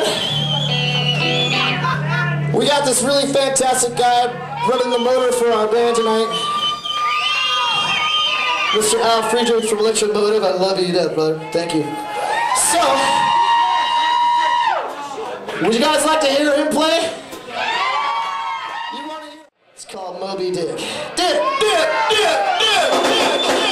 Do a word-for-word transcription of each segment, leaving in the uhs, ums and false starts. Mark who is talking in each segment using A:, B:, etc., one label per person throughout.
A: good? We got this really fantastic guy running the motor for our band tonight. Mister Al Friedrich from Electric Motive. I love you to death, brother. Thank you. So, would you guys like to hear him play? You want to hear? It's called Moby Dick. Dick, Dick, Dick, Dick, Dick, Dick.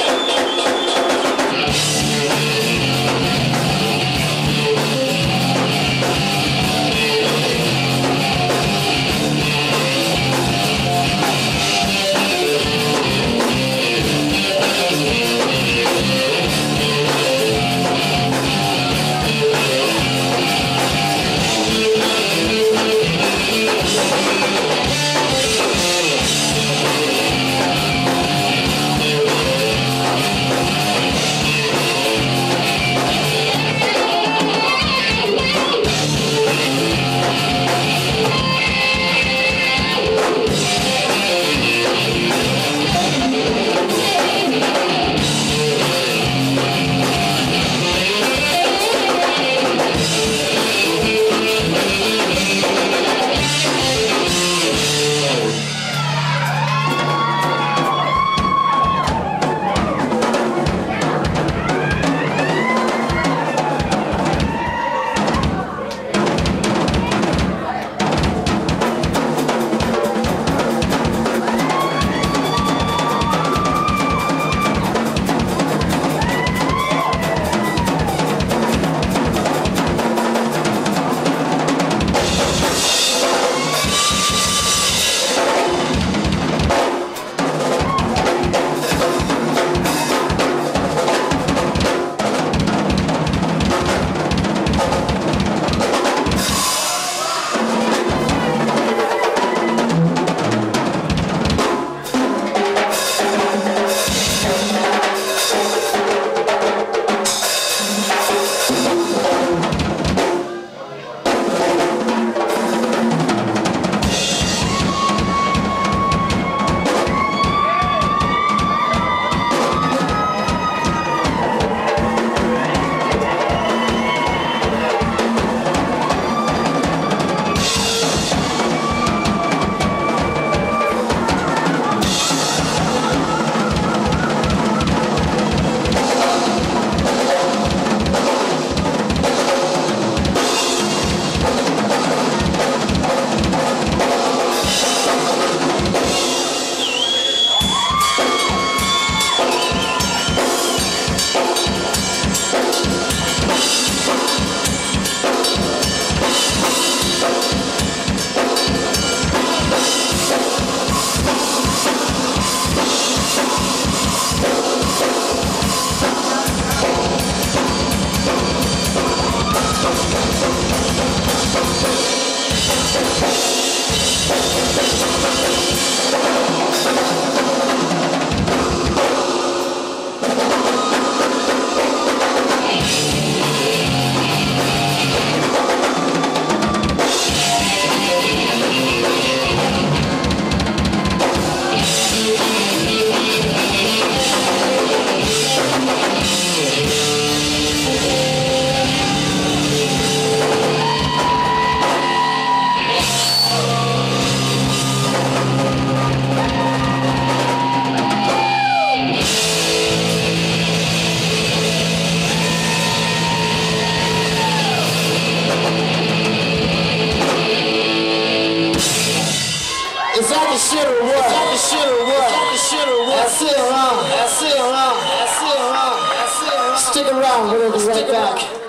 A: Is that the shit or what? Is that the shit or what? Is that the shit or what? That's it, huh? That's it, huh? That's it, huh? That's it, huh? Stick around, we're gonna be right back.